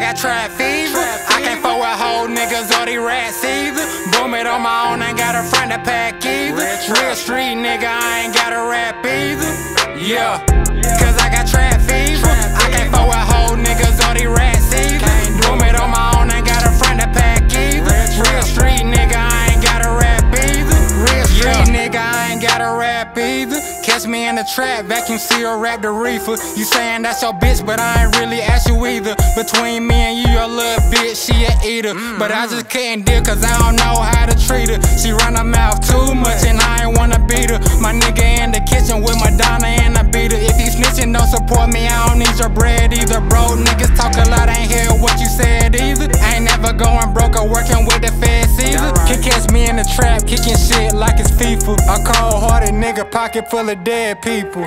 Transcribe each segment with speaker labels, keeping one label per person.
Speaker 1: got trap fever. I can't fuck with hoe niggas or these rats either. Boom it on my own, ain't got a friend to pack either. Real street nigga, I ain't got a rap either. Yeah, cause I got trap fever. I can't fuck with hoe niggas or these rats either. Boom it on my own, ain't got a friend to pack either. Real street nigga, I ain't got a rap either. Real street nigga, I ain't got a rap either. Catch me in the trap, vacuum seal, wrap the reefer. You saying that's your bitch, but I ain't really ask you either. Between me and you, your little bitch, she a eater. But I just couldn't deal cause I don't know how to treat her. She run her mouth too much and I ain't wanna beat her. My nigga in the kitchen with Madonna and a beater. If he snitching, don't support me, I don't need your bread either. Bro, niggas talk a lot, ain't hear what you said either. I ain't never going broke or working with the feds either. Can catch me in the trap, kicking shit like it's FIFA. A cold-hearted nigga, pocket full of dead people.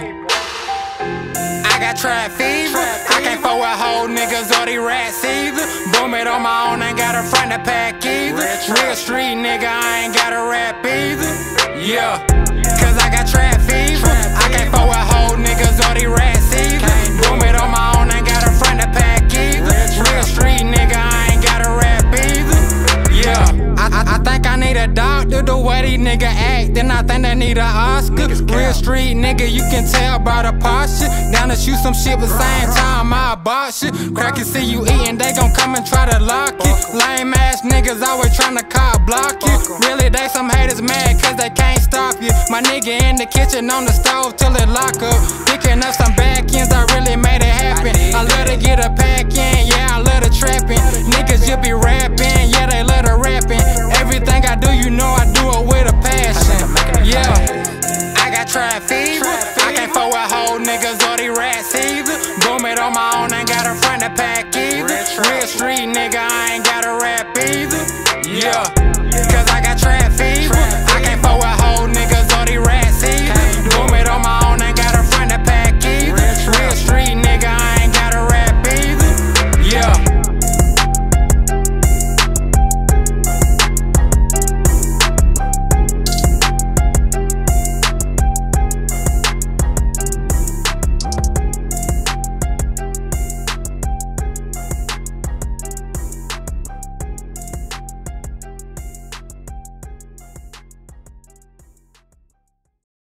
Speaker 1: I got trap fever. I can't fuck with hoe niggas or these rats either. Boom it on my own, ain't got a friend to pack either. Real street nigga, I ain't got a rap either. Yeah, cause I got trap fever. I can't fuck with hoe niggas or these rats either. Boom it on my own, ain't got a friend to pack either. Real street nigga, I ain't got a rap either. Yeah, I think I need a doctor the way these niggas act. Then I think they need an Oscar. Real street nigga, you can tell by the posture. Down to shoot some shit, but same time I box shit. Crack and see you eating, they gon' come and try to lock it. Lame ass niggas always tryna cop block you. Really, they some haters mad cause they can't stop you. My nigga in the kitchen on the stove till it lock up. Picking up some back ends, I really made it happen. I love to get a pack in, yeah, I love the trapping. Niggas you be rapping, yeah, they love the rapping. Everything I do, you know I do it with a passion. Yeah, I got trap fever. I can't fuck with hoe niggas or these rats either. Boom it on my own, ain't got a friend to pack either. Real street nigga, I ain't got a rap either. Yeah.